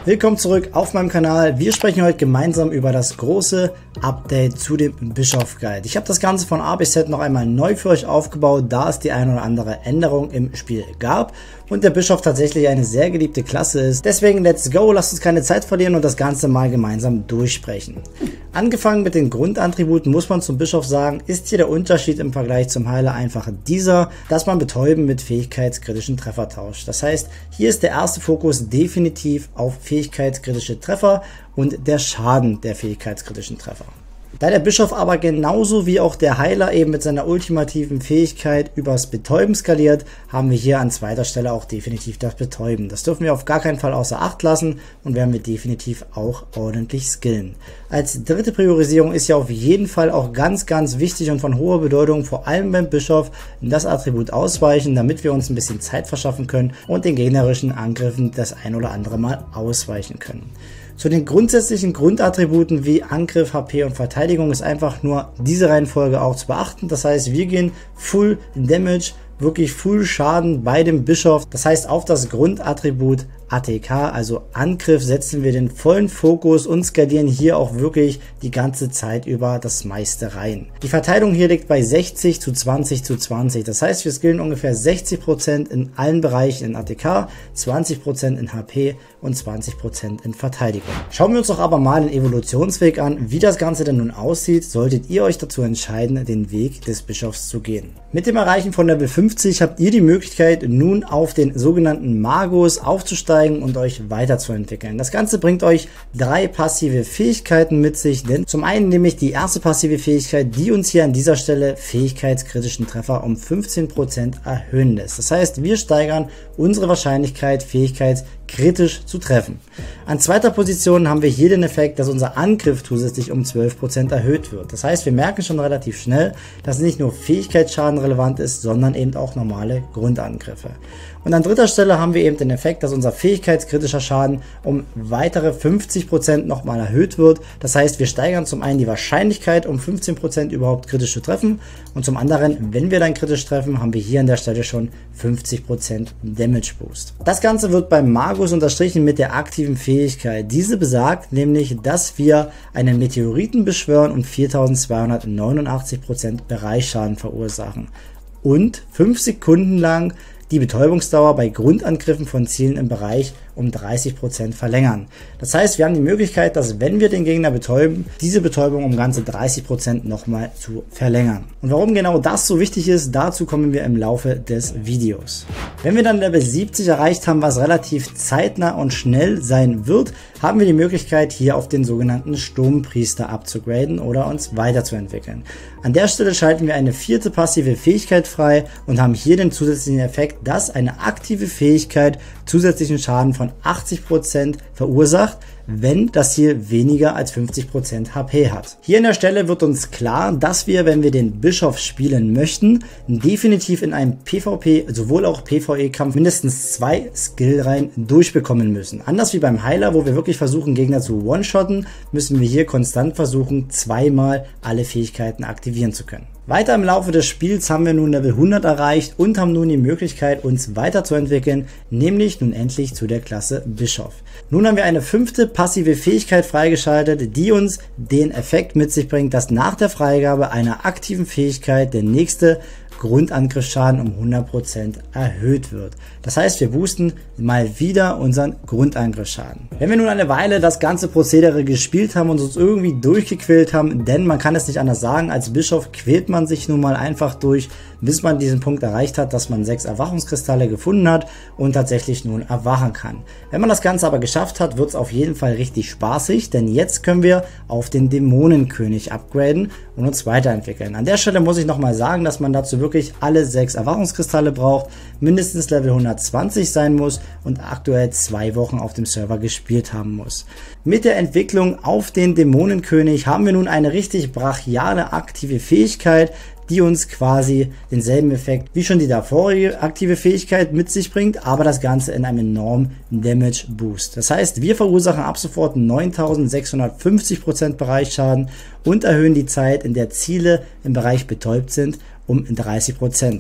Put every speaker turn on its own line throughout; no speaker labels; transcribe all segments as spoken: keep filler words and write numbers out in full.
Willkommen zurück auf meinem Kanal. Wir sprechen heute gemeinsam über das große Update zu dem Bischof Guide. Ich habe das Ganze von A bis Z noch einmal neu für euch aufgebaut, da es die eine oder andere Änderung im Spiel gab und der Bischof tatsächlich eine sehr geliebte Klasse ist. Deswegen let's go, lasst uns keine Zeit verlieren und das Ganze mal gemeinsam durchsprechen. Angefangen mit den Grundattributen muss man zum Bischof sagen, ist hier der Unterschied im Vergleich zum Heiler einfach dieser, dass man Betäuben mit fähigkeitskritischen Treffer tauscht. Das heißt, hier ist der erste Fokus definitiv auf fähigkeitskritische Treffer und der Schaden der fähigkeitskritischen Treffer. Da der Bischof aber genauso wie auch der Heiler eben mit seiner ultimativen Fähigkeit übers Betäuben skaliert, haben wir hier an zweiter Stelle auch definitiv das Betäuben. Das dürfen wir auf gar keinen Fall außer Acht lassen und werden wir definitiv auch ordentlich skillen. Als dritte Priorisierung ist ja auf jeden Fall auch ganz, ganz wichtig und von hoher Bedeutung, vor allem beim Bischof, das Attribut ausweichen, damit wir uns ein bisschen Zeit verschaffen können und den gegnerischen Angriffen das ein oder andere Mal ausweichen können. Zu den grundsätzlichen Grundattributen wie Angriff, H P und Verteidigung ist einfach nur diese Reihenfolge auch zu beachten. Das heißt, wir gehen Full Damage, wirklich Full Schaden bei dem Bischof. Das heißt, auf das Grundattribut A T K, also Angriff, setzen wir den vollen Fokus und skalieren hier auch wirklich die ganze Zeit über das meiste rein. Die Verteilung hier liegt bei sechzig zu zwanzig zu zwanzig. Das heißt, wir skillen ungefähr sechzig Prozent in allen Bereichen in A T K, zwanzig Prozent in H P und zwanzig Prozent in Verteidigung. Schauen wir uns doch aber mal den Evolutionsweg an, wie das Ganze denn nun aussieht, solltet ihr euch dazu entscheiden, den Weg des Bischofs zu gehen. Mit dem Erreichen von Level fünfzig habt ihr die Möglichkeit, nun auf den sogenannten Magus aufzusteigen und euch weiterzuentwickeln. Das Ganze bringt euch drei passive Fähigkeiten mit sich, denn zum einen nämlich die erste passive Fähigkeit, die uns hier an dieser Stelle fähigkeitskritischen Treffer um fünfzehn Prozent erhöhen lässt. Das heißt, wir steigern unsere Wahrscheinlichkeit, fähigkeitskritisch zu treffen. An zweiter Position haben wir hier den Effekt, dass unser Angriff zusätzlich um zwölf Prozent erhöht wird. Das heißt, wir merken schon relativ schnell, dass nicht nur Fähigkeitsschaden relevant ist, sondern eben auch normale Grundangriffe. Und an dritter Stelle haben wir eben den Effekt, dass unser fähigkeitskritischer Schaden um weitere fünfzig Prozent nochmal erhöht wird. Das heißt, wir steigern zum einen die Wahrscheinlichkeit um fünfzehn Prozent überhaupt kritisch zu treffen und zum anderen, wenn wir dann kritisch treffen, haben wir hier an der Stelle schon fünfzig Prozent Damage Boost. Das Ganze wird beim Magus unterstrichen mit der aktiven Fähigkeit. Diese besagt nämlich, dass wir einen Meteoriten beschwören und viertausendzweihundertneunundachtzig Prozent Bereichsschaden verursachen und fünf Sekunden lang die Betäubungsdauer bei Grundangriffen von Zielen im Bereich um dreißig Prozent verlängern. Das heißt, wir haben die Möglichkeit, dass wenn wir den Gegner betäuben, diese Betäubung um ganze dreißig Prozent nochmal zu verlängern. Und warum genau das so wichtig ist, dazu kommen wir im Laufe des Videos. Wenn wir dann Level siebzig erreicht haben, was relativ zeitnah und schnell sein wird, haben wir die Möglichkeit, hier auf den sogenannten Sturmpriester abzugraden oder uns weiterzuentwickeln. An der Stelle schalten wir eine vierte passive Fähigkeit frei und haben hier den zusätzlichen Effekt, dass eine aktive Fähigkeit zusätzlichen Schaden von achtzig Prozent verursacht, wenn das Ziel weniger als fünfzig Prozent H P hat. Hier an der Stelle wird uns klar, dass wir, wenn wir den Bischof spielen möchten, definitiv in einem PvP, sowohl auch PvE-Kampf, mindestens zwei Skillreihen durchbekommen müssen. Anders wie beim Heiler, wo wir wirklich versuchen, Gegner zu one-shotten, müssen wir hier konstant versuchen, zweimal alle Fähigkeiten aktivieren zu können. Weiter im Laufe des Spiels haben wir nun Level hundert erreicht und haben nun die Möglichkeit, uns weiterzuentwickeln, nämlich nun endlich zu der Klasse Bischof. Nun haben wir eine fünfte passive Fähigkeit freigeschaltet, die uns den Effekt mit sich bringt, dass nach der Freigabe einer aktiven Fähigkeit der nächste Grundangriffsschaden um hundert Prozent erhöht wird. Das heißt, wir boosten mal wieder unseren Grundangriffsschaden. Wenn wir nun eine Weile das ganze Prozedere gespielt haben und uns irgendwie durchgequält haben, denn man kann es nicht anders sagen, als Bischof quält man sich nun mal einfach durch, bis man diesen Punkt erreicht hat, dass man sechs Erwachungskristalle gefunden hat und tatsächlich nun erwachen kann. Wenn man das Ganze aber geschafft hat, wird es auf jeden Fall richtig spaßig, denn jetzt können wir auf den Dämonenkönig upgraden und uns weiterentwickeln. An der Stelle muss ich nochmal sagen, dass man dazu wirklich alle sechs Erwachungskristalle braucht, mindestens Level hundertzwanzig sein muss und aktuell zwei Wochen auf dem Server gespielt haben muss. Mit der Entwicklung auf den Dämonenkönig haben wir nun eine richtig brachiale aktive Fähigkeit, die uns quasi denselben Effekt wie schon die davorige aktive Fähigkeit mit sich bringt, aber das Ganze in einem enormen Damage Boost. Das heißt, wir verursachen ab sofort neuntausendsechshundertfünfzig Prozent Bereichsschaden und erhöhen die Zeit, in der Ziele im Bereich betäubt sind, um dreißig Prozent.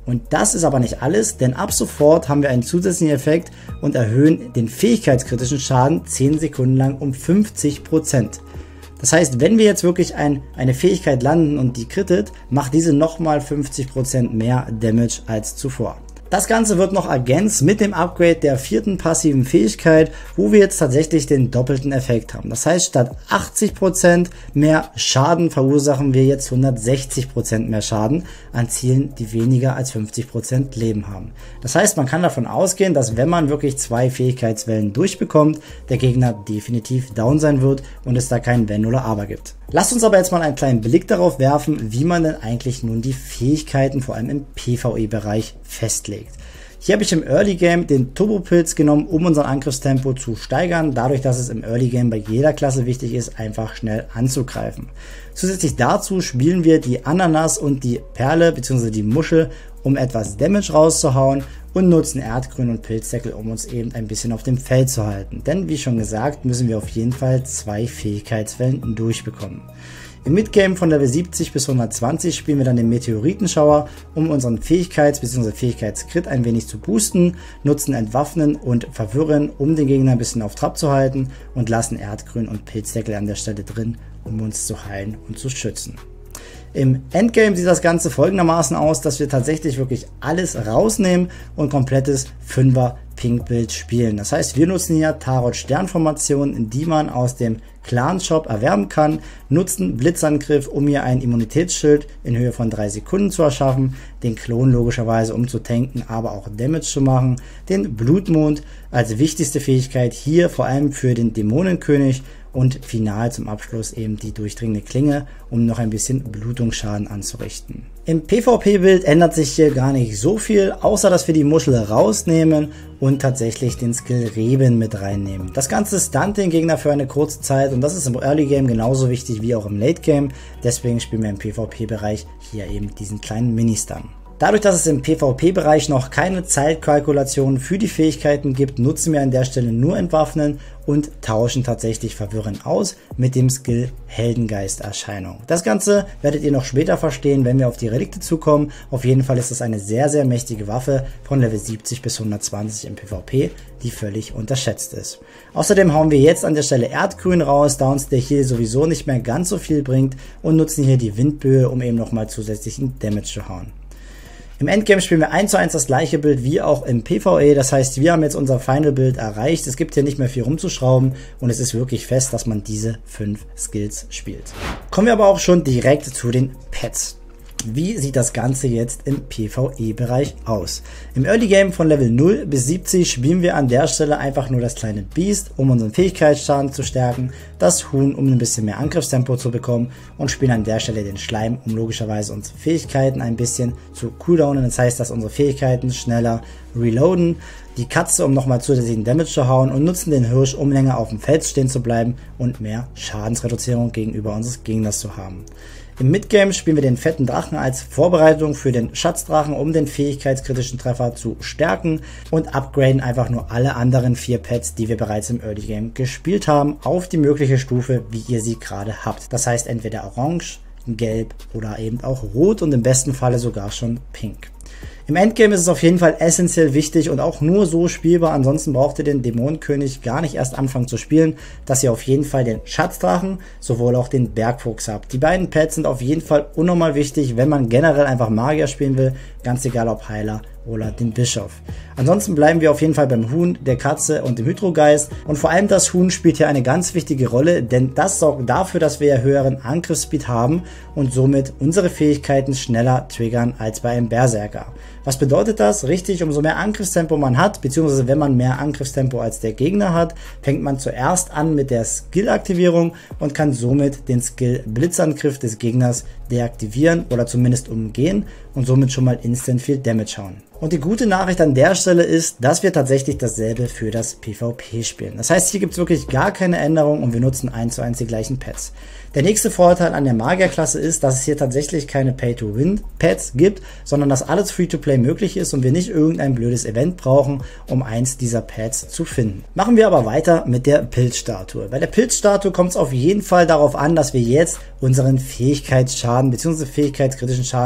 Und das ist aber nicht alles, denn ab sofort haben wir einen zusätzlichen Effekt und erhöhen den fähigkeitskritischen Schaden zehn Sekunden lang um fünfzig Prozent. Das heißt, wenn wir jetzt wirklich ein, eine Fähigkeit landen und die crittet, macht diese nochmal fünfzig Prozent mehr Damage als zuvor. Das Ganze wird noch ergänzt mit dem Upgrade der vierten passiven Fähigkeit, wo wir jetzt tatsächlich den doppelten Effekt haben. Das heißt, statt achtzig Prozent mehr Schaden verursachen wir jetzt hundertsechzig Prozent mehr Schaden an Zielen, die weniger als fünfzig Prozent Leben haben. Das heißt, man kann davon ausgehen, dass wenn man wirklich zwei Fähigkeitswellen durchbekommt, der Gegner definitiv down sein wird und es da kein Wenn oder Aber gibt. Lasst uns aber jetzt mal einen kleinen Blick darauf werfen, wie man denn eigentlich nun die Fähigkeiten vor allem im PvE-Bereich festlegt. Hier habe ich im Early Game den Turbo-Pilz genommen, um unser Angriffstempo zu steigern, dadurch, dass es im Early Game bei jeder Klasse wichtig ist, einfach schnell anzugreifen. Zusätzlich dazu spielen wir die Ananas und die Perle bzw. die Muschel, um etwas Damage rauszuhauen und nutzen Erdgrün und Pilzdeckel, um uns eben ein bisschen auf dem Feld zu halten. Denn wie schon gesagt, müssen wir auf jeden Fall zwei Fähigkeitswellen durchbekommen. Im Midgame von Level siebzig bis hundertzwanzig spielen wir dann den Meteoritenschauer, um unseren Fähigkeits- bzw. Fähigkeitskrit ein wenig zu boosten, nutzen Entwaffnen und Verwirren, um den Gegner ein bisschen auf Trab zu halten und lassen Erdgrün und Pilzdeckel an der Stelle drin, um uns zu heilen und zu schützen. Im Endgame sieht das Ganze folgendermaßen aus, dass wir tatsächlich wirklich alles rausnehmen und komplettes fünfer Pink-Bild spielen. Das heißt, wir nutzen hier Tarot-Sternformationen, die man aus dem Clan-Shop erwerben kann, nutzen Blitzangriff, um hier ein Immunitätsschild in Höhe von drei Sekunden zu erschaffen, den Klon logischerweise, um zu tanken, aber auch Damage zu machen, den Blutmond als wichtigste Fähigkeit hier vor allem für den Dämonenkönig und final zum Abschluss eben die durchdringende Klinge, um noch ein bisschen Blutungsschaden anzurichten. Im PvP-Bild ändert sich hier gar nicht so viel, außer dass wir die Muschel rausnehmen und tatsächlich den Skill Reben mit reinnehmen. Das Ganze stunt den Gegner für eine kurze Zeit und das ist im Early Game genauso wichtig wie auch im Late Game, deswegen spielen wir im PvP-Bereich hier eben diesen kleinen Mini-Stun. Dadurch, dass es im PvP-Bereich noch keine Zeitkalkulation für die Fähigkeiten gibt, nutzen wir an der Stelle nur Entwaffnen und tauschen tatsächlich Verwirren aus mit dem Skill Heldengeist-Erscheinung. Das Ganze werdet ihr noch später verstehen, wenn wir auf die Relikte zukommen. Auf jeden Fall ist es eine sehr, sehr mächtige Waffe von Level siebzig bis hundertzwanzig im PvP, die völlig unterschätzt ist. Außerdem hauen wir jetzt an der Stelle Erdgrün raus, da uns der Heal sowieso nicht mehr ganz so viel bringt und nutzen hier die Windböe, um eben nochmal zusätzlichen Damage zu hauen. Im Endgame spielen wir eins zu eins das gleiche Bild wie auch im PvE, das heißt, wir haben jetzt unser Final Bild erreicht, es gibt hier nicht mehr viel rumzuschrauben und es ist wirklich fest, dass man diese fünf Skills spielt. Kommen wir aber auch schon direkt zu den Pets. Wie sieht das Ganze jetzt im PvE-Bereich aus? Im Early Game von Level null bis siebzig spielen wir an der Stelle einfach nur das kleine Biest, um unseren Fähigkeitsschaden zu stärken, das Huhn, um ein bisschen mehr Angriffstempo zu bekommen und spielen an der Stelle den Schleim, um logischerweise unsere Fähigkeiten ein bisschen zu cooldownen. Das heißt, dass unsere Fähigkeiten schneller reloaden, die Katze, um nochmal zusätzlichen Damage zu hauen und nutzen den Hirsch, um länger auf dem Feld stehen zu bleiben und mehr Schadensreduzierung gegenüber unseres Gegners zu haben. Im Midgame spielen wir den fetten Drachen als Vorbereitung für den Schatzdrachen, um den fähigkeitskritischen Treffer zu stärken und upgraden einfach nur alle anderen vier Pets, die wir bereits im Early Game gespielt haben, auf die mögliche Stufe, wie ihr sie gerade habt. Das heißt entweder orange, gelb oder eben auch rot und im besten Falle sogar schon pink. Im Endgame ist es auf jeden Fall essentiell wichtig und auch nur so spielbar, ansonsten braucht ihr den Dämonenkönig gar nicht erst anfangen zu spielen, dass ihr auf jeden Fall den Schatzdrachen, sowohl auch den Bergfuchs habt. Die beiden Pets sind auf jeden Fall unnormal wichtig, wenn man generell einfach Magier spielen will, ganz egal ob Heiler oder den Bischof. Ansonsten bleiben wir auf jeden Fall beim Huhn, der Katze und dem Hydrogeist und vor allem das Huhn spielt hier eine ganz wichtige Rolle, denn das sorgt dafür, dass wir höheren Angriffsspeed haben und somit unsere Fähigkeiten schneller triggern als bei einem Berserker. Was bedeutet das? Richtig, umso mehr Angriffstempo man hat, beziehungsweise wenn man mehr Angriffstempo als der Gegner hat, fängt man zuerst an mit der Skill-Aktivierung und kann somit den Skill Blitzangriff des Gegners deaktivieren oder zumindest umgehen und somit schon mal instant viel Damage hauen. Und die gute Nachricht an der Stelle ist, dass wir tatsächlich dasselbe für das PvP spielen. Das heißt, hier gibt es wirklich gar keine Änderung und wir nutzen eins zu eins die gleichen Pets. Der nächste Vorteil an der Magierklasse ist, dass es hier tatsächlich keine Pay-to-Win-Pets gibt, sondern dass alles Free-to-Play möglich ist und wir nicht irgendein blödes Event brauchen, um eins dieser Pets zu finden. Machen wir aber weiter mit der Pilzstatue. Bei der Pilzstatue kommt es auf jeden Fall darauf an, dass wir jetzt unseren Fähigkeitsschaden bzw. fähigkeitskritischen Schaden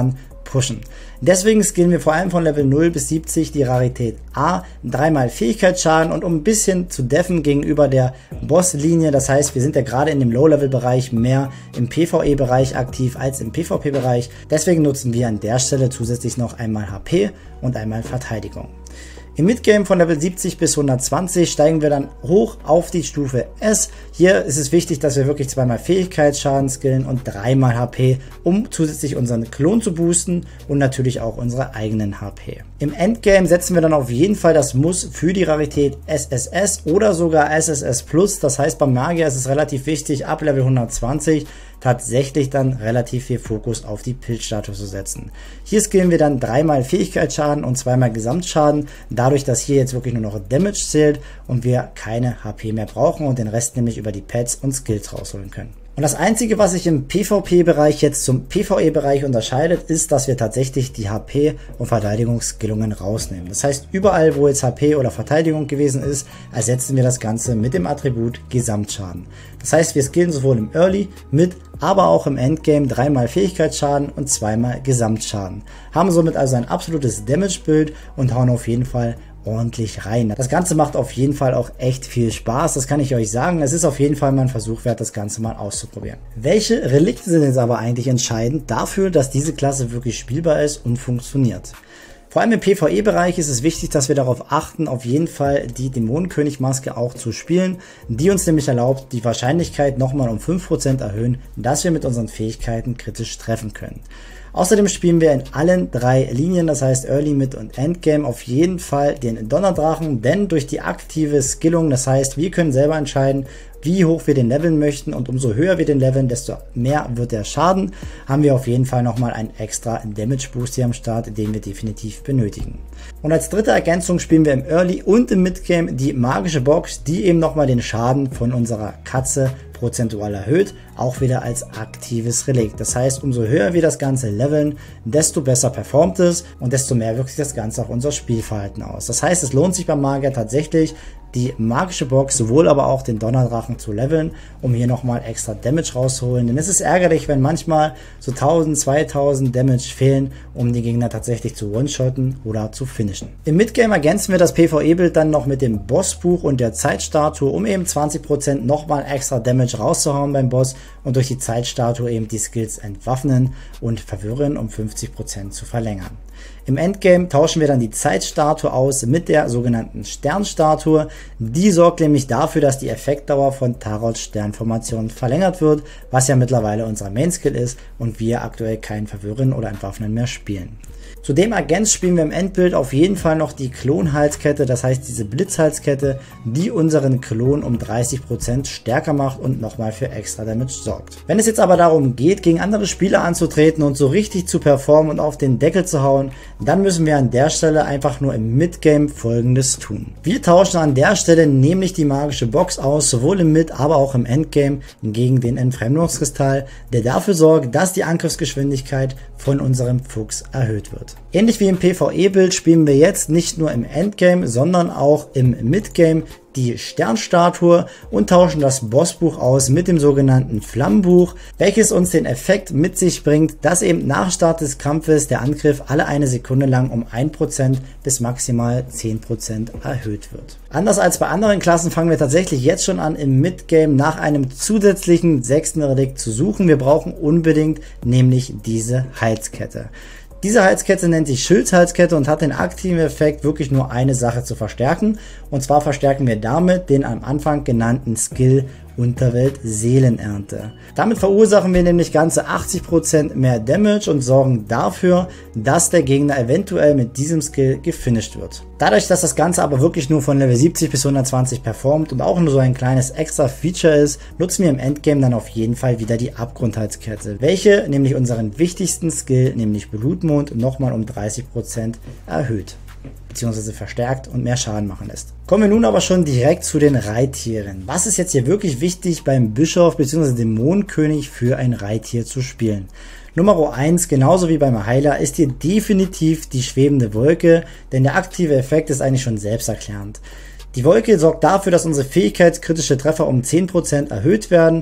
pushen. Deswegen skillen wir vor allem von Level null bis siebzig die Rarität A, dreimal Fähigkeitsschaden und um ein bisschen zu deffen gegenüber der Bosslinie, das heißt, wir sind ja gerade in dem Low-Level-Bereich mehr im PvE-Bereich aktiv als im PvP-Bereich, deswegen nutzen wir an der Stelle zusätzlich noch einmal H P und einmal Verteidigung. Im Midgame von Level siebzig bis hundertzwanzig steigen wir dann hoch auf die Stufe S. Hier ist es wichtig, dass wir wirklich zweimal Fähigkeitsschaden skillen und dreimal H P, um zusätzlich unseren Klon zu boosten und natürlich auch unsere eigenen H P. Im Endgame setzen wir dann auf jeden Fall das Muss für die Rarität S S S oder sogar S S S Plus. Das heißt, beim Magier ist es relativ wichtig, ab Level hundertzwanzig tatsächlich dann relativ viel Fokus auf die Pilzstatue zu setzen. Hier skillen wir dann dreimal Fähigkeitsschaden und zweimal Gesamtschaden, dadurch, dass hier jetzt wirklich nur noch Damage zählt und wir keine H P mehr brauchen und den Rest nämlich über die Pads und Skills rausholen können. Und das Einzige, was sich im PvP-Bereich jetzt zum PvE-Bereich unterscheidet, ist, dass wir tatsächlich die H P- und Verteidigungsskillungen rausnehmen. Das heißt, überall, wo jetzt H P oder Verteidigung gewesen ist, ersetzen wir das Ganze mit dem Attribut Gesamtschaden. Das heißt, wir skillen sowohl im Early, Mid, aber auch im Endgame dreimal Fähigkeitsschaden und zweimal Gesamtschaden. Haben somit also ein absolutes Damage-Bild und hauen auf jeden Fall ordentlich rein. Das Ganze macht auf jeden Fall auch echt viel Spaß, das kann ich euch sagen. Es ist auf jeden Fall mal ein Versuch wert, das Ganze mal auszuprobieren. Welche Relikte sind jetzt aber eigentlich entscheidend dafür, dass diese Klasse wirklich spielbar ist und funktioniert? Vor allem im PvE-Bereich ist es wichtig, dass wir darauf achten, auf jeden Fall die Dämonenkönig-Maske auch zu spielen, die uns nämlich erlaubt, die Wahrscheinlichkeit nochmal um fünf Prozent erhöhen, dass wir mit unseren Fähigkeiten kritisch treffen können. Außerdem spielen wir in allen drei Linien, das heißt Early, Mid und Endgame, auf jeden Fall den Donnerdrachen, denn durch die aktive Skillung, das heißt, wir können selber entscheiden, wie hoch wir den leveln möchten und umso höher wir den leveln, desto mehr wird der Schaden, haben wir auf jeden Fall nochmal einen extra Damage Boost hier am Start, den wir definitiv benötigen. Und als dritte Ergänzung spielen wir im Early und im Midgame die magische Box, die eben nochmal den Schaden von unserer Katze prozentual erhöht, auch wieder als aktives Relikt. Das heißt, umso höher wir das Ganze leveln, desto besser performt es und desto mehr wirkt sich das Ganze auf unser Spielverhalten aus. Das heißt, es lohnt sich beim Magier tatsächlich, die magische Box, sowohl aber auch den Donnerdrachen zu leveln, um hier nochmal extra Damage rauszuholen. Denn es ist ärgerlich, wenn manchmal so tausend, zweitausend Damage fehlen, um die Gegner tatsächlich zu one-shotten oder zu finishen. Im Midgame ergänzen wir das PvE-Bild dann noch mit dem Bossbuch und der Zeitstatue, um eben zwanzig Prozent nochmal extra Damage rauszuhauen beim Boss und durch die Zeitstatue eben die Skills entwaffnen und verwirren, um fünfzig Prozent zu verlängern. Im Endgame tauschen wir dann die Zeitstatue aus mit der sogenannten Sternstatue. Die sorgt nämlich dafür, dass die Effektdauer von Tarots Sternformation verlängert wird, was ja mittlerweile unser Main-Skill ist und wir aktuell kein Verwirren oder Entwaffnen mehr spielen. Zudem ergänzt spielen wir im Endbild auf jeden Fall noch die Klonhalskette, das heißt diese Blitzhalskette, die unseren Klon um dreißig Prozent stärker macht und nochmal für extra Damage sorgt. Wenn es jetzt aber darum geht, gegen andere Spieler anzutreten und so richtig zu performen und auf den Deckel zu hauen, dann müssen wir an der Stelle einfach nur im Midgame Folgendes tun. Wir tauschen an der Stelle nämlich die magische Box aus, sowohl im Mid, aber auch im Endgame gegen den Entfremdungskristall, der dafür sorgt, dass die Angriffsgeschwindigkeit von unserem Fuchs erhöht wird. Ähnlich wie im PvE-Bild spielen wir jetzt nicht nur im Endgame, sondern auch im Midgame die Sternstatue und tauschen das Bossbuch aus mit dem sogenannten Flammenbuch, welches uns den Effekt mit sich bringt, dass eben nach Start des Kampfes der Angriff alle eine Sekunde lang um ein Prozent bis maximal zehn Prozent erhöht wird. Anders als bei anderen Klassen fangen wir tatsächlich jetzt schon an, im Midgame nach einem zusätzlichen sechsten Relikt zu suchen. Wir brauchen unbedingt nämlich diese Halskette. Diese Halskette nennt sich Schildshalskette und hat den aktiven Effekt, wirklich nur eine Sache zu verstärken. Und zwar verstärken wir damit den am Anfang genannten Skill Unterwelt Seelenernte. Damit verursachen wir nämlich ganze achtzig Prozent mehr Damage und sorgen dafür, dass der Gegner eventuell mit diesem Skill gefinisht wird. Dadurch, dass das Ganze aber wirklich nur von Level siebzig bis hundertzwanzig performt und auch nur so ein kleines extra Feature ist, nutzen wir im Endgame dann auf jeden Fall wieder die Abgrundhalskette, welche nämlich unseren wichtigsten Skill, nämlich Blutmond, nochmal um dreißig Prozent erhöht beziehungsweise verstärkt und mehr Schaden machen lässt. Kommen wir nun aber schon direkt zu den Reittieren. Was ist jetzt hier wirklich wichtig beim Bischof bzw. Dämonenkönig für ein Reittier zu spielen? Nummer eins, genauso wie beim Heiler, ist hier definitiv die schwebende Wolke, denn der aktive Effekt ist eigentlich schon selbsterklärend. Die Wolke sorgt dafür, dass unsere fähigkeitskritische Treffer um zehn Prozent erhöht werden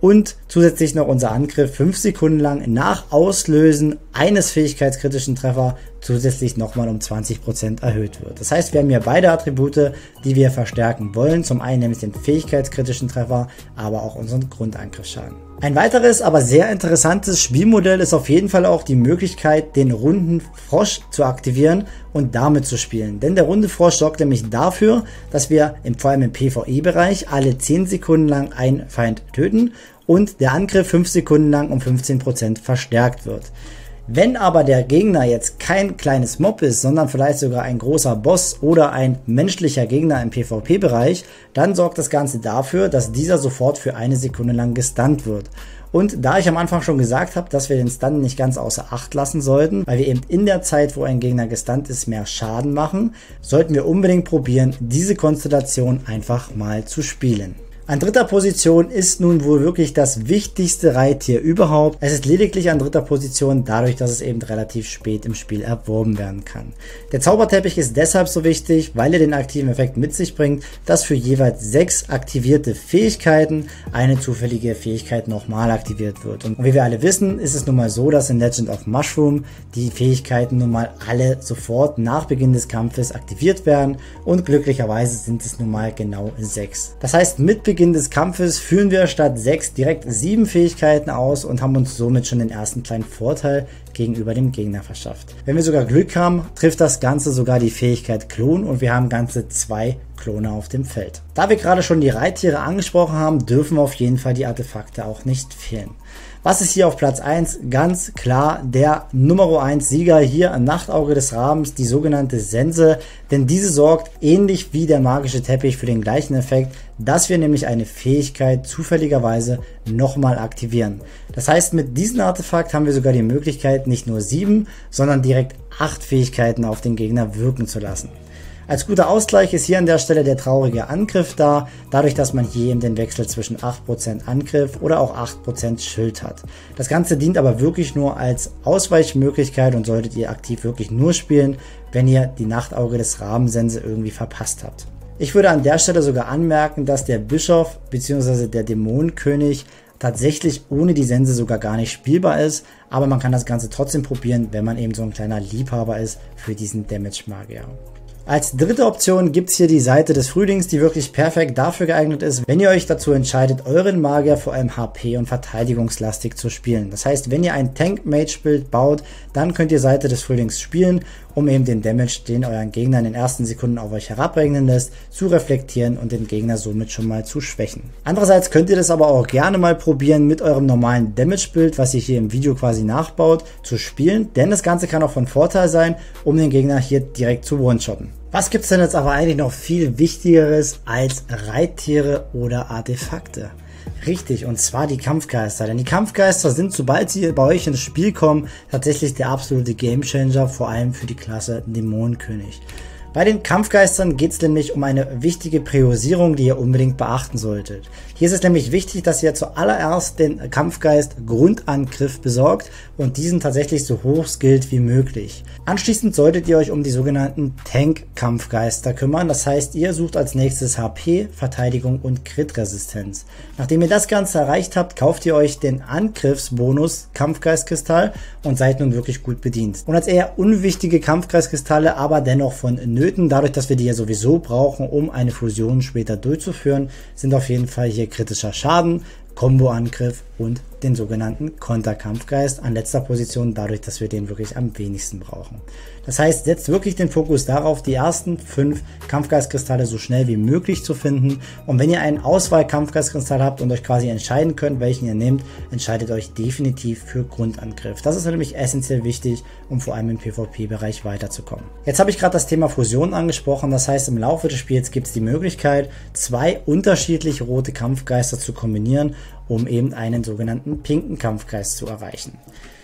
und zusätzlich noch unser Angriff fünf Sekunden lang nach Auslösen eines fähigkeitskritischen Treffers zusätzlich nochmal um zwanzig Prozent erhöht wird. Das heißt, wir haben hier beide Attribute, die wir verstärken wollen. Zum einen nämlich den fähigkeitskritischen Treffer, aber auch unseren Grundangriffsschaden. Ein weiteres, aber sehr interessantes Spielmodell ist auf jeden Fall auch die Möglichkeit, den runden Frosch zu aktivieren und damit zu spielen. Denn der runde Frosch sorgt nämlich dafür, dass wir im, vor allem im PvE-Bereich alle zehn Sekunden lang einen Feind töten und der Angriff fünf Sekunden lang um fünfzehn Prozent verstärkt wird. Wenn aber der Gegner jetzt kein kleines Mob ist, sondern vielleicht sogar ein großer Boss oder ein menschlicher Gegner im PvP-Bereich, dann sorgt das Ganze dafür, dass dieser sofort für eine Sekunde lang gestunt wird. Und da ich am Anfang schon gesagt habe, dass wir den Stun nicht ganz außer Acht lassen sollten, weil wir eben in der Zeit, wo ein Gegner gestunt ist, mehr Schaden machen, sollten wir unbedingt probieren, diese Konstellation einfach mal zu spielen. An dritter Position ist nun wohl wirklich das wichtigste Reittier überhaupt. Es ist lediglich an dritter Position dadurch, dass es eben relativ spät im Spiel erworben werden kann. Der Zauberteppich ist deshalb so wichtig, weil er den aktiven Effekt mit sich bringt, dass für jeweils sechs aktivierte Fähigkeiten eine zufällige Fähigkeit nochmal aktiviert wird. Und wie wir alle wissen, ist es nun mal so, dass in Legend of Mushroom die Fähigkeiten nun mal alle sofort nach Beginn des Kampfes aktiviert werden und glücklicherweise sind es nun mal genau sechs. Das heißt, mit Beginn des Kampfes führen wir statt sechs direkt sieben Fähigkeiten aus und haben uns somit schon den ersten kleinen Vorteil gegenüber dem Gegner verschafft. Wenn wir sogar Glück haben, trifft das Ganze sogar die Fähigkeit Klon und wir haben ganze zwei Klone auf dem Feld. Da wir gerade schon die Reittiere angesprochen haben, dürfen auf jeden Fall die Artefakte auch nicht fehlen. Was ist hier auf Platz eins? Ganz klar der Nummer eins Sieger hier am Nachtauge des Rabens, die sogenannte Sense, denn diese sorgt ähnlich wie der magische Teppich für den gleichen Effekt, dass wir nämlich eine Fähigkeit zufälligerweise nochmal aktivieren. Das heißt, mit diesem Artefakt haben wir sogar die Möglichkeit, nicht nur sieben, sondern direkt acht Fähigkeiten auf den Gegner wirken zu lassen. Als guter Ausgleich ist hier an der Stelle der traurige Angriff da, dadurch, dass man hier eben den Wechsel zwischen acht Prozent Angriff oder auch acht Prozent Schild hat. Das Ganze dient aber wirklich nur als Ausweichmöglichkeit und solltet ihr aktiv wirklich nur spielen, wenn ihr die Nachtauge des Rabensense irgendwie verpasst habt. Ich würde an der Stelle sogar anmerken, dass der Bischof bzw. der Dämonenkönig tatsächlich ohne die Sense sogar gar nicht spielbar ist, aber man kann das Ganze trotzdem probieren, wenn man eben so ein kleiner Liebhaber ist für diesen Damage-Magier. Als dritte Option gibt es hier die Seite des Frühlings, die wirklich perfekt dafür geeignet ist, wenn ihr euch dazu entscheidet, euren Magier vor allem H P- und verteidigungslastig zu spielen. Das heißt, wenn ihr ein Tank-Mage-Bild baut, dann könnt ihr Seite des Frühlings spielen, um eben den Damage, den euren Gegner in den ersten Sekunden auf euch herabregnen lässt, zu reflektieren und den Gegner somit schon mal zu schwächen. Andererseits könnt ihr das aber auch gerne mal probieren, mit eurem normalen Damage-Bild, was ihr hier im Video quasi nachbaut, zu spielen, denn das Ganze kann auch von Vorteil sein, um den Gegner hier direkt zu one-shotten. Was gibt's denn jetzt aber eigentlich noch viel Wichtigeres als Reittiere oder Artefakte? Richtig, und zwar die Kampfgeister. Denn die Kampfgeister sind, sobald sie bei euch ins Spiel kommen, tatsächlich der absolute Gamechanger, vor allem für die Klasse Dämonenkönig. Bei den Kampfgeistern geht es nämlich um eine wichtige Priorisierung, die ihr unbedingt beachten solltet. Hier ist es nämlich wichtig, dass ihr zuallererst den Kampfgeist Grundangriff besorgt und diesen tatsächlich so hoch skillt wie möglich. Anschließend solltet ihr euch um die sogenannten Tank-Kampfgeister kümmern, das heißt, ihr sucht als nächstes H P, Verteidigung und Crit-Resistenz. Nachdem ihr das Ganze erreicht habt, kauft ihr euch den Angriffsbonus Kampfgeistkristall und seid nun wirklich gut bedient. Und als eher unwichtige Kampfgeistkristalle, aber dennoch von Nöten, dadurch, dass wir die ja sowieso brauchen, um eine Fusion später durchzuführen, sind auf jeden Fall hier kritischer Schaden, Combo-Angriff und den sogenannten Konterkampfgeist an letzter Position, dadurch, dass wir den wirklich am wenigsten brauchen. Das heißt, setzt wirklich den Fokus darauf, die ersten fünf Kampfgeistkristalle so schnell wie möglich zu finden. Und wenn ihr einen Auswahl-Kampfgeistkristall habt und euch quasi entscheiden könnt, welchen ihr nehmt, entscheidet euch definitiv für Grundangriff. Das ist nämlich essentiell wichtig, um vor allem im PvP-Bereich weiterzukommen. Jetzt habe ich gerade das Thema Fusion angesprochen. Das heißt, im Laufe des Spiels gibt es die Möglichkeit, zwei unterschiedliche rote Kampfgeister zu kombinieren, um eben einen sogenannten pinken Kampfgeist zu erreichen.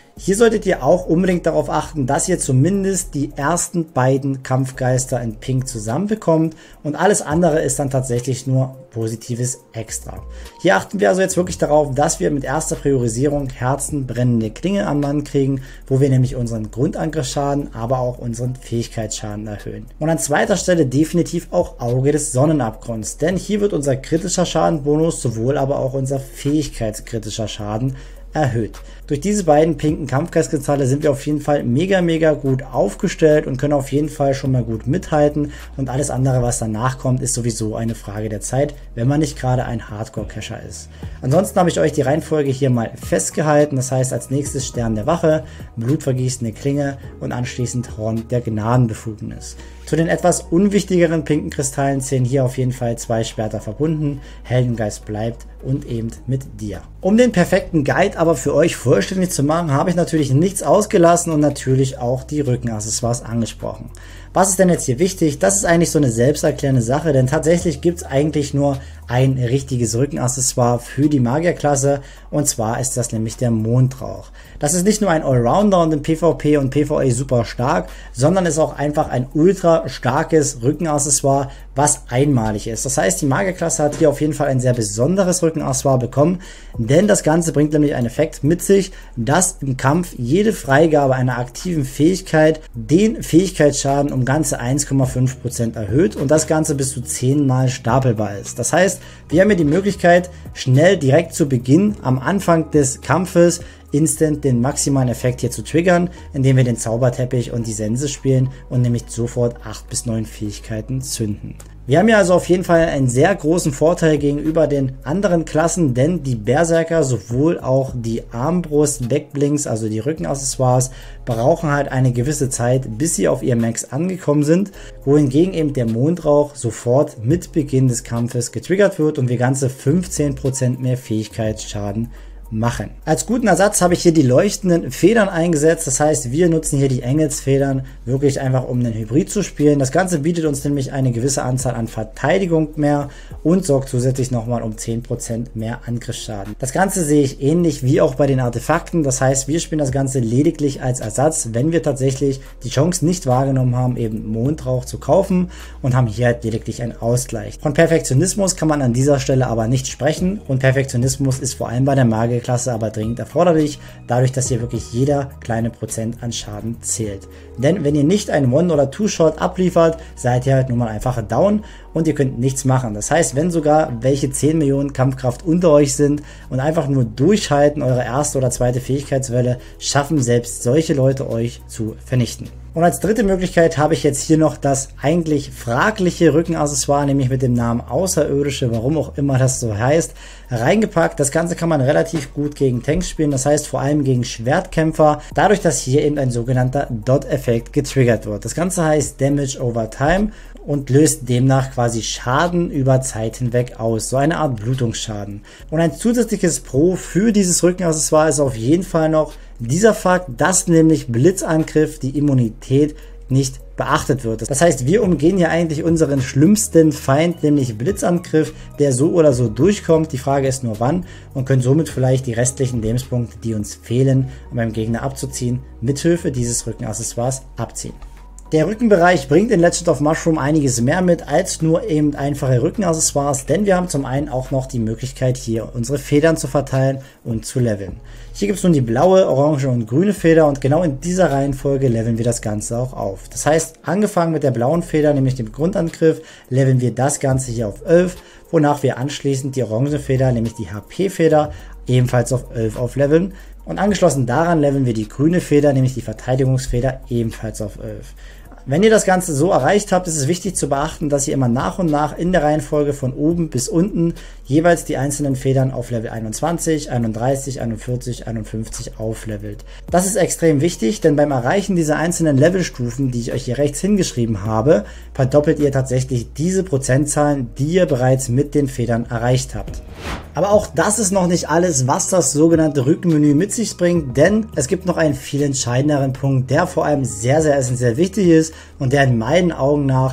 Hier solltet ihr auch unbedingt darauf achten, dass ihr zumindest die ersten beiden Kampfgeister in Pink zusammenbekommt und alles andere ist dann tatsächlich nur positives Extra. Hier achten wir also jetzt wirklich darauf, dass wir mit erster Priorisierung Herzen brennende Klinge an Mann kriegen, wo wir nämlich unseren Grundangriffsschaden, aber auch unseren Fähigkeitsschaden erhöhen. Und an zweiter Stelle definitiv auch Auge des Sonnenabgrunds, denn hier wird unser kritischer Schadenbonus sowohl aber auch unser fähigkeitskritischer Schaden erhöht. Durch diese beiden pinken Kampfgeistkristalle sind wir auf jeden Fall mega mega gut aufgestellt und können auf jeden Fall schon mal gut mithalten und alles andere, was danach kommt, ist sowieso eine Frage der Zeit, wenn man nicht gerade ein Hardcore-Cacher ist. Ansonsten habe ich euch die Reihenfolge hier mal festgehalten, das heißt als nächstes Stern der Wache, blutvergießende Klinge und anschließend Horn der Gnadenbefugnis. Zu den etwas unwichtigeren pinken Kristallen zählen hier auf jeden Fall zwei Schwerter verbunden, Heldengeist bleibt und eben mit dir. Um den perfekten Guide aber für euch vollständig zu machen, habe ich natürlich nichts ausgelassen und natürlich auch die Rückenaccessoires angesprochen. Was ist denn jetzt hier wichtig? Das ist eigentlich so eine selbsterklärende Sache, denn tatsächlich gibt es eigentlich nur ein richtiges Rückenaccessoire für die Magierklasse und zwar ist das nämlich der Mondrauch. Das ist nicht nur ein Allrounder und im PvP und PvE super stark, sondern ist auch einfach ein ultra starkes Rückenaccessoire, was einmalig ist. Das heißt, die Magierklasse hat hier auf jeden Fall ein sehr besonderes Rückenaccessoire bekommen, denn das Ganze bringt nämlich einen Effekt mit sich, dass im Kampf jede Freigabe einer aktiven Fähigkeit den Fähigkeitsschaden um ganze eins Komma fünf Prozent erhöht und das Ganze bis zu zehn Mal stapelbar ist. Das heißt, wir haben hier die Möglichkeit, schnell direkt zu Beginn am Anfang des Kampfes instant den maximalen Effekt hier zu triggern, indem wir den Zauberteppich und die Sense spielen und nämlich sofort acht bis neun Fähigkeiten zünden. Wir haben hier also auf jeden Fall einen sehr großen Vorteil gegenüber den anderen Klassen, denn die Berserker, sowohl auch die Armbrust, Backblinks, also die Rückenaccessoires, brauchen halt eine gewisse Zeit, bis sie auf ihr Max angekommen sind, wohingegen eben der Mondrauch sofort mit Beginn des Kampfes getriggert wird und wir ganze fünfzehn Prozent mehr Fähigkeitsschaden machen. Als guten Ersatz habe ich hier die leuchtenden Federn eingesetzt, das heißt, wir nutzen hier die Engelsfedern wirklich einfach, um einen Hybrid zu spielen. Das Ganze bietet uns nämlich eine gewisse Anzahl an Verteidigung mehr und sorgt zusätzlich nochmal um zehn Prozent mehr Angriffsschaden. Das Ganze sehe ich ähnlich wie auch bei den Artefakten, das heißt, wir spielen das Ganze lediglich als Ersatz, wenn wir tatsächlich die Chance nicht wahrgenommen haben, eben Mondrauch zu kaufen und haben hier halt lediglich einen Ausgleich. Von Perfektionismus kann man an dieser Stelle aber nicht sprechen und Perfektionismus ist vor allem bei der Magier Klasse aber dringend erforderlich, dadurch, dass hier wirklich jeder kleine Prozent an Schaden zählt. Denn wenn ihr nicht einen One- oder Two-Shot abliefert, seid ihr halt nun mal einfach down und ihr könnt nichts machen. Das heißt, wenn sogar welche zehn Millionen Kampfkraft unter euch sind und einfach nur durchhalten, eure erste oder zweite Fähigkeitswelle, schaffen selbst solche Leute euch zu vernichten. Und als dritte Möglichkeit habe ich jetzt hier noch das eigentlich fragliche Rückenaccessoire, nämlich mit dem Namen Außerirdische, warum auch immer das so heißt, reingepackt. Das Ganze kann man relativ gut gegen Tanks spielen, das heißt vor allem gegen Schwertkämpfer, dadurch, dass hier eben ein sogenannter Dot-Effekt getriggert wird. Das Ganze heißt Damage over Time und löst demnach quasi Schaden über Zeit hinweg aus, so eine Art Blutungsschaden. Und ein zusätzliches Pro für dieses Rückenaccessoire ist auf jeden Fall noch dieser Fakt, dass nämlich Blitzangriff die Immunität nicht beachtet wird. Das heißt, wir umgehen hier eigentlich unseren schlimmsten Feind, nämlich Blitzangriff, der so oder so durchkommt. Die Frage ist nur wann und können somit vielleicht die restlichen Lebenspunkte, die uns fehlen, um beim Gegner abzuziehen, mithilfe dieses Rückenaccessoires abziehen. Der Rückenbereich bringt in Legend of Mushroom einiges mehr mit als nur eben einfache Rückenaccessoires, denn wir haben zum einen auch noch die Möglichkeit, hier unsere Federn zu verteilen und zu leveln. Hier gibt es nun die blaue, orange und grüne Feder und genau in dieser Reihenfolge leveln wir das Ganze auch auf. Das heißt, angefangen mit der blauen Feder, nämlich dem Grundangriff, leveln wir das Ganze hier auf elf, wonach wir anschließend die orange Feder, nämlich die H P-Feder, ebenfalls auf elf aufleveln. Und angeschlossen daran leveln wir die grüne Feder, nämlich die Verteidigungsfeder, ebenfalls auf elf. Wenn ihr das Ganze so erreicht habt, ist es wichtig zu beachten, dass ihr immer nach und nach in der Reihenfolge von oben bis unten jeweils die einzelnen Federn auf Level einundzwanzig, einunddreißig, einundvierzig, einundfünfzig auflevelt. Das ist extrem wichtig, denn beim Erreichen dieser einzelnen Levelstufen, die ich euch hier rechts hingeschrieben habe, verdoppelt ihr tatsächlich diese Prozentzahlen, die ihr bereits mit den Federn erreicht habt. Aber auch das ist noch nicht alles, was das sogenannte Rückenmenü mit sich bringt, denn es gibt noch einen viel entscheidenderen Punkt, der vor allem sehr, sehr essentiell wichtig ist und der in meinen Augen nach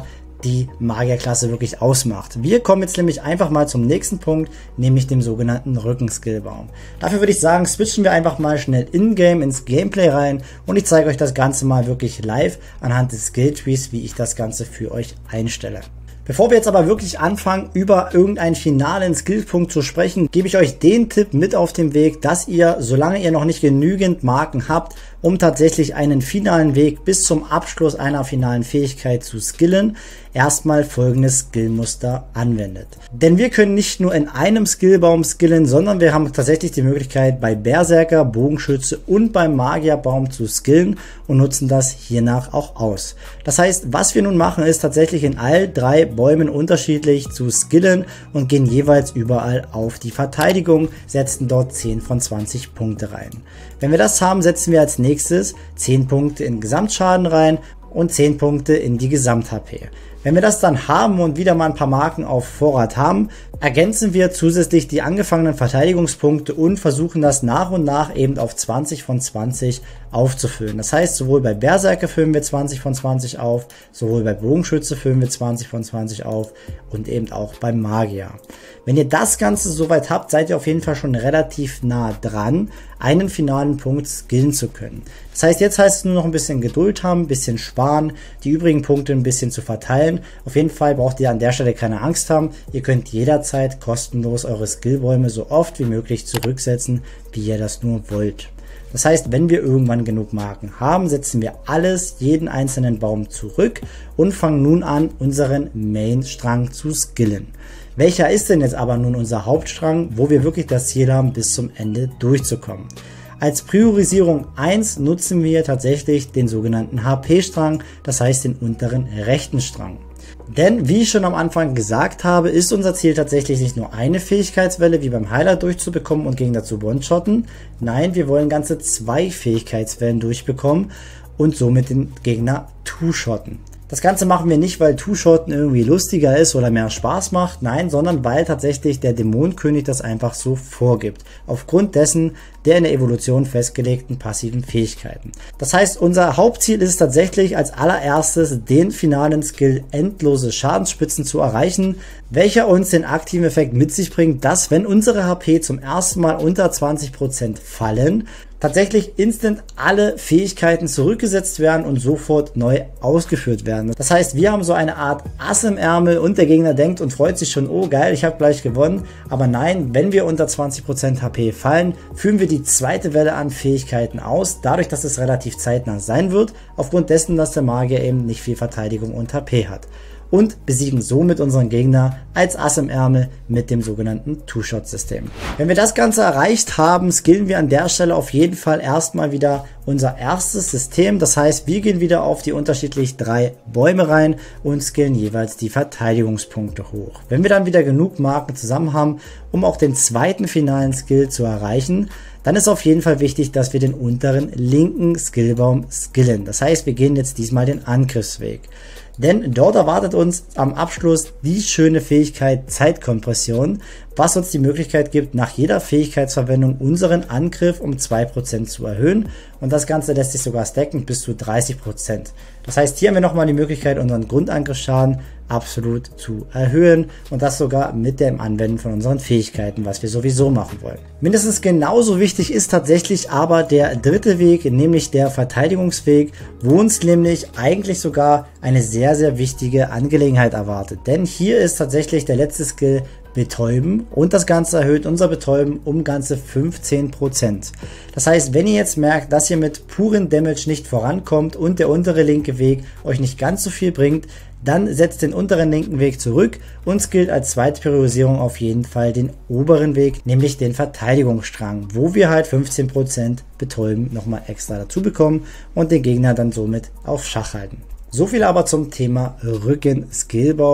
die Magierklasse wirklich ausmacht. Wir kommen jetzt nämlich einfach mal zum nächsten Punkt, nämlich dem sogenannten Rücken-Skillbaum. Dafür würde ich sagen, switchen wir einfach mal schnell in-game ins Gameplay rein und ich zeige euch das Ganze mal wirklich live anhand des Skill-Trees, wie ich das Ganze für euch einstelle. Bevor wir jetzt aber wirklich anfangen, über irgendeinen finalen Skillpunkt zu sprechen, gebe ich euch den Tipp mit auf den Weg, dass ihr, solange ihr noch nicht genügend Marken habt, um tatsächlich einen finalen Weg bis zum Abschluss einer finalen Fähigkeit zu skillen, erstmal folgendes Skillmuster anwendet. Denn wir können nicht nur in einem Skillbaum skillen, sondern wir haben tatsächlich die Möglichkeit, bei Berserker, Bogenschütze und beim Magierbaum zu skillen und nutzen das hiernach auch aus. Das heißt, was wir nun machen, ist tatsächlich in all drei Bäumen unterschiedlich zu skillen und gehen jeweils überall auf die Verteidigung, setzen dort zehn von zwanzig Punkte rein. Wenn wir das haben, setzen wir als nächstes zehn Punkte in Gesamtschaden rein und zehn Punkte in die Gesamt-H P. Wenn wir das dann haben und wieder mal ein paar Marken auf Vorrat haben, ergänzen wir zusätzlich die angefangenen Verteidigungspunkte und versuchen das nach und nach eben auf zwanzig von zwanzig aufzufüllen. Das heißt, sowohl bei Berserker füllen wir zwanzig von zwanzig auf, sowohl bei Bogenschütze füllen wir zwanzig von zwanzig auf und eben auch beim Magier. Wenn ihr das Ganze soweit habt, seid ihr auf jeden Fall schon relativ nah dran, einen finalen Punkt skillen zu können. Das heißt, jetzt heißt es nur noch ein bisschen Geduld haben, ein bisschen sparen, die übrigen Punkte ein bisschen zu verteilen. Auf jeden Fall braucht ihr an der Stelle keine Angst haben. Ihr könnt jederzeit kostenlos eure Skillbäume so oft wie möglich zurücksetzen, wie ihr das nur wollt. Das heißt, wenn wir irgendwann genug Marken haben, setzen wir alles, jeden einzelnen Baum zurück und fangen nun an, unseren Main-Strang zu skillen. Welcher ist denn jetzt aber nun unser Hauptstrang, wo wir wirklich das Ziel haben, bis zum Ende durchzukommen? Als Priorisierung eins nutzen wir tatsächlich den sogenannten H P-Strang, das heißt den unteren rechten Strang. Denn, wie ich schon am Anfang gesagt habe, ist unser Ziel tatsächlich nicht nur eine Fähigkeitswelle wie beim Heiler durchzubekommen und Gegner zu one-shotten. Nein, wir wollen ganze zwei Fähigkeitswellen durchbekommen und somit den Gegner two-shotten. Das Ganze machen wir nicht, weil Two-Shotten irgendwie lustiger ist oder mehr Spaß macht, nein, sondern weil tatsächlich der Dämonenkönig das einfach so vorgibt. Aufgrund dessen der in der Evolution festgelegten passiven Fähigkeiten. Das heißt, unser Hauptziel ist tatsächlich als allererstes den finalen Skill endlose Schadensspitzen zu erreichen, welcher uns den aktiven Effekt mit sich bringt, dass wenn unsere H P zum ersten Mal unter zwanzig Prozent fallen, tatsächlich instant alle Fähigkeiten zurückgesetzt werden und sofort neu ausgeführt werden. Das heißt, wir haben so eine Art Ass im Ärmel und der Gegner denkt und freut sich schon, oh geil, ich habe gleich gewonnen. Aber nein, wenn wir unter zwanzig Prozent H P fallen, führen wir die zweite Welle an Fähigkeiten aus, dadurch, dass es relativ zeitnah sein wird, aufgrund dessen, dass der Magier eben nicht viel Verteidigung und H P hat. Und besiegen somit unseren Gegner als Ass im Ärmel mit dem sogenannten Two-Shot-System. Wenn wir das Ganze erreicht haben, skillen wir an der Stelle auf jeden Fall erstmal wieder unser erstes System. Das heißt, wir gehen wieder auf die unterschiedlich drei Bäume rein und skillen jeweils die Verteidigungspunkte hoch. Wenn wir dann wieder genug Marken zusammen haben, um auch den zweiten finalen Skill zu erreichen, dann ist auf jeden Fall wichtig, dass wir den unteren linken Skillbaum skillen. Das heißt, wir gehen jetzt diesmal den Angriffsweg. Denn dort erwartet uns am Abschluss die schöne Fähigkeit Zeitkompression, was uns die Möglichkeit gibt, nach jeder Fähigkeitsverwendung unseren Angriff um zwei Prozent zu erhöhen. Und das Ganze lässt sich sogar stacken bis zu dreißig Prozent. Das heißt, hier haben wir nochmal die Möglichkeit, unseren Grundangriffsschaden absolut zu erhöhen und das sogar mit dem Anwenden von unseren Fähigkeiten, was wir sowieso machen wollen. Mindestens genauso wichtig ist tatsächlich aber der dritte Weg, nämlich der Verteidigungsweg, wo uns nämlich eigentlich sogar eine sehr, sehr wichtige Angelegenheit erwartet. Denn hier ist tatsächlich der letzte Skill Betäuben und das Ganze erhöht unser Betäuben um ganze fünfzehn Prozent. Das heißt, wenn ihr jetzt merkt, dass ihr mit puren Damage nicht vorankommt und der untere linke Weg euch nicht ganz so viel bringt, dann setzt den unteren linken Weg zurück und skillt als zweite Priorisierung auf jeden Fall den oberen Weg, nämlich den Verteidigungsstrang, wo wir halt fünfzehn Prozent Betäuben nochmal extra dazu bekommen und den Gegner dann somit auf Schach halten. So viel aber zum Thema Rücken-Skillbaum.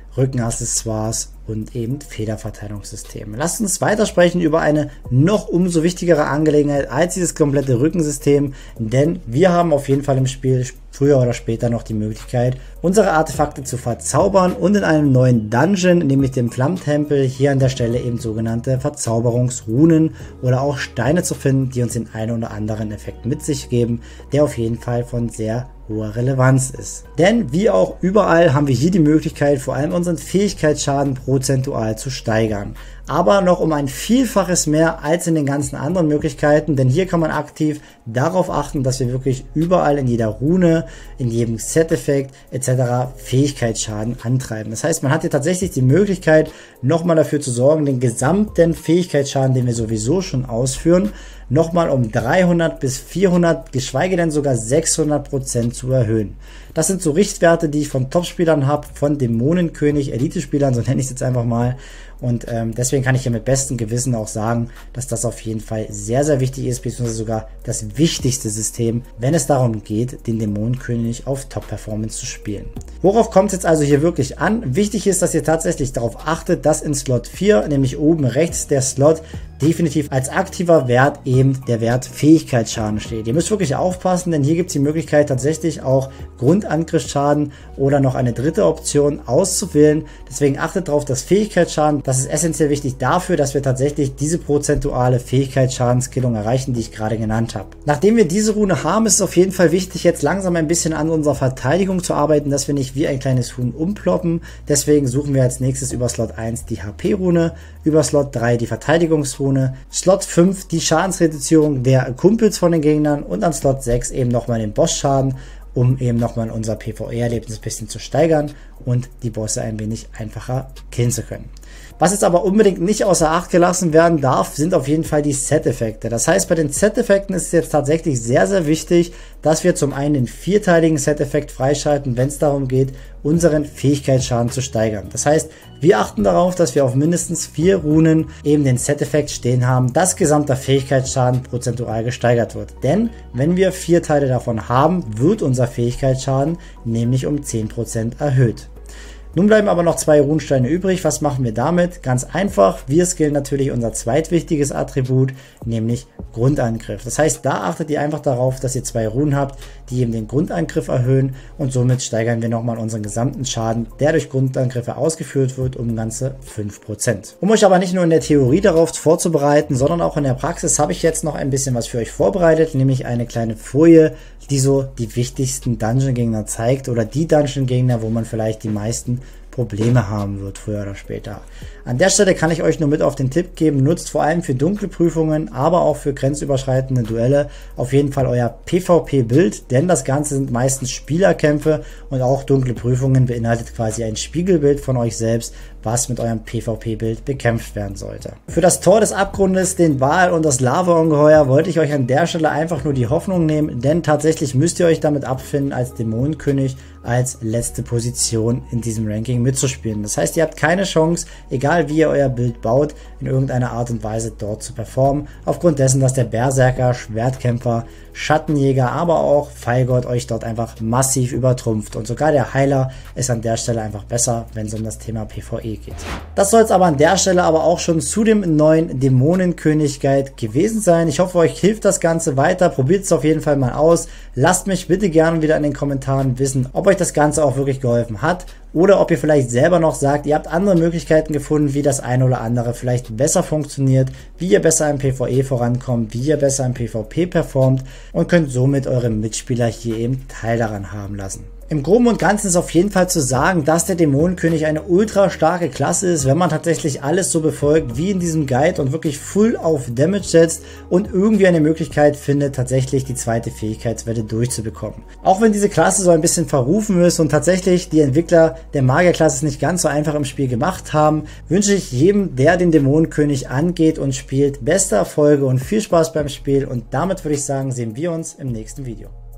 Rückenaccessoires und eben Federverteilungssysteme. Lasst uns weitersprechen über eine noch umso wichtigere Angelegenheit als dieses komplette Rückensystem, denn wir haben auf jeden Fall im Spiel früher oder später noch die Möglichkeit, unsere Artefakte zu verzaubern und in einem neuen Dungeon, nämlich dem Flammentempel, hier an der Stelle eben sogenannte Verzauberungsrunen oder auch Steine zu finden, die uns den einen oder anderen Effekt mit sich geben, der auf jeden Fall von sehr hoher Relevanz ist. Denn wie auch überall haben wir hier die Möglichkeit, vor allem unseren Fähigkeitsschaden prozentual zu steigern. Aber noch um ein Vielfaches mehr als in den ganzen anderen Möglichkeiten, denn hier kann man aktiv darauf achten, dass wir wirklich überall in jeder Rune, in jedem Set-Effekt et cetera Fähigkeitsschaden antreiben. Das heißt, man hat hier tatsächlich die Möglichkeit, nochmal dafür zu sorgen, den gesamten Fähigkeitsschaden, den wir sowieso schon ausführen, nochmal um dreihundert bis vierhundert, geschweige denn sogar sechshundert Prozent zu erhöhen. Das sind so Richtwerte, die ich von Topspielern habe, von Dämonenkönig, Elite-Spielern, so nenne ich es jetzt einfach mal. Und ähm, deswegen kann ich hier mit bestem Gewissen auch sagen, dass das auf jeden Fall sehr, sehr wichtig ist, beziehungsweise sogar das wichtigste System, wenn es darum geht, den Dämonenkönig auf Top-Performance zu spielen. Worauf kommt es jetzt also hier wirklich an? Wichtig ist, dass ihr tatsächlich darauf achtet, dass in Slot vier, nämlich oben rechts der Slot, definitiv als aktiver Wert eben der Wert Fähigkeitsschaden steht. Ihr müsst wirklich aufpassen, denn hier gibt es die Möglichkeit tatsächlich auch Grundangriffsschaden oder noch eine dritte Option auszuwählen. Deswegen achtet darauf, dass Fähigkeitsschaden, das ist essentiell wichtig dafür, dass wir tatsächlich diese prozentuale Fähigkeitsschadensskillung erreichen, die ich gerade genannt habe. Nachdem wir diese Rune haben, ist es auf jeden Fall wichtig, jetzt langsam ein bisschen an unserer Verteidigung zu arbeiten, dass wir nicht wie ein kleines Huhn umploppen. Deswegen suchen wir als nächstes über Slot eins die H P-Rune, über Slot drei die Verteidigungsrune, Slot fünf die Schadensreduzierung der Kumpels von den Gegnern und an Slot sechs eben nochmal den Bossschaden, um eben nochmal unser PvE-Erlebnis ein bisschen zu steigern und die Bosse ein wenig einfacher killen zu können. Was jetzt aber unbedingt nicht außer Acht gelassen werden darf, sind auf jeden Fall die Set-Effekte. Das heißt, bei den Set-Effekten ist es jetzt tatsächlich sehr, sehr wichtig, dass wir zum einen den vierteiligen Set-Effekt freischalten, wenn es darum geht, unseren Fähigkeitsschaden zu steigern. Das heißt, wir achten darauf, dass wir auf mindestens vier Runen eben den Set-Effekt stehen haben, dass gesamter Fähigkeitsschaden prozentual gesteigert wird. Denn wenn wir vier Teile davon haben, wird unser Fähigkeitsschaden nämlich um zehn Prozent erhöht. Nun bleiben aber noch zwei Runensteine übrig. Was machen wir damit? Ganz einfach, wir skillen natürlich unser zweitwichtiges Attribut, nämlich Grundangriff. Das heißt, da achtet ihr einfach darauf, dass ihr zwei Runen habt, die eben den Grundangriff erhöhen und somit steigern wir nochmal unseren gesamten Schaden, der durch Grundangriffe ausgeführt wird, um ganze fünf Prozent. Um euch aber nicht nur in der Theorie darauf vorzubereiten, sondern auch in der Praxis habe ich jetzt noch ein bisschen was für euch vorbereitet, nämlich eine kleine Folie, die so die wichtigsten Dungeon-Gegner zeigt oder die Dungeon-Gegner, wo man vielleicht die meisten Probleme haben wird, früher oder später. An der Stelle kann ich euch nur mit auf den Tipp geben, nutzt vor allem für dunkle Prüfungen, aber auch für grenzüberschreitende Duelle auf jeden Fall euer PvP-Bild, denn das Ganze sind meistens Spielerkämpfe und auch dunkle Prüfungen beinhaltet quasi ein Spiegelbild von euch selbst, was mit eurem PvP-Bild bekämpft werden sollte. Für das Tor des Abgrundes, den Wal und das Lava-Ungeheuer wollte ich euch an der Stelle einfach nur die Hoffnung nehmen, denn tatsächlich müsst ihr euch damit abfinden, als Dämonenkönig als letzte Position in diesem Ranking mitzuspielen. Das heißt, ihr habt keine Chance, egal wie ihr euer Bild baut, in irgendeiner Art und Weise dort zu performen, aufgrund dessen, dass der Berserker, Schwertkämpfer, Schattenjäger, aber auch Pfeilgott euch dort einfach massiv übertrumpft und sogar der Heiler ist an der Stelle einfach besser, wenn es um das Thema PvE geht. Das soll es aber an der Stelle aber auch schon zu dem neuen Dämonenkönig-Guide gewesen sein. Ich hoffe, euch hilft das Ganze weiter. Probiert es auf jeden Fall mal aus. Lasst mich bitte gerne wieder in den Kommentaren wissen, ob euch das Ganze auch wirklich geholfen hat oder ob ihr vielleicht selber noch sagt, ihr habt andere Möglichkeiten gefunden, wie das eine oder andere vielleicht besser funktioniert, wie ihr besser im PvE vorankommt, wie ihr besser im PvP performt und könnt somit eure Mitspieler hier eben Teil daran haben lassen. Im Groben und Ganzen ist auf jeden Fall zu sagen, dass der Dämonenkönig eine ultra starke Klasse ist, wenn man tatsächlich alles so befolgt wie in diesem Guide und wirklich full auf Damage setzt und irgendwie eine Möglichkeit findet, tatsächlich die zweite Fähigkeitswelle durchzubekommen. Auch wenn diese Klasse so ein bisschen verrufen ist und tatsächlich die Entwickler der Magierklasse es nicht ganz so einfach im Spiel gemacht haben, wünsche ich jedem, der den Dämonenkönig angeht und spielt, beste Erfolge und viel Spaß beim Spiel und damit würde ich sagen, sehen wir uns im nächsten Video.